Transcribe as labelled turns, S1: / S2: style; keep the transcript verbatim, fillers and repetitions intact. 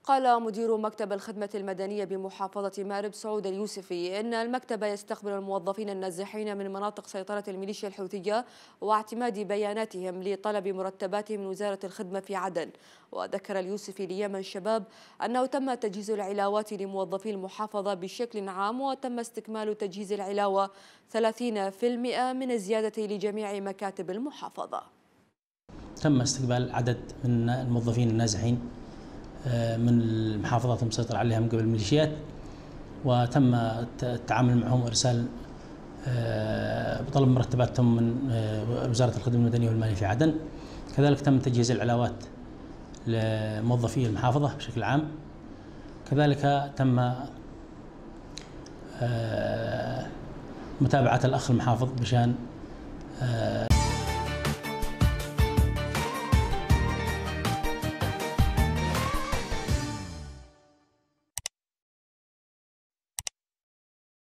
S1: قال مدير مكتب الخدمة المدنية بمحافظة مأرب سعود اليوسفي إن المكتب يستقبل الموظفين النازحين من مناطق سيطرة الميليشيا الحوثية واعتماد بياناتهم لطلب مرتباتهم من وزارة الخدمة في عدن. وذكر اليوسفي ليمن شباب أنه تم تجهيز العلاوات لموظفي المحافظة بشكل عام، وتم استكمال تجهيز العلاوة ثلاثين بالمئة من الزيادة لجميع مكاتب المحافظة.
S2: تم استقبال عدد من الموظفين النازحين من المحافظات المسيطر عليها من قبل الميليشيات، وتم التعامل معهم وارسال بطلب مرتباتهم من وزارة الخدمة المدنية والمالية في عدن. كذلك تم تجهيز العلاوات لموظفي المحافظة بشكل عام. كذلك تم متابعة الأخ المحافظ بشأن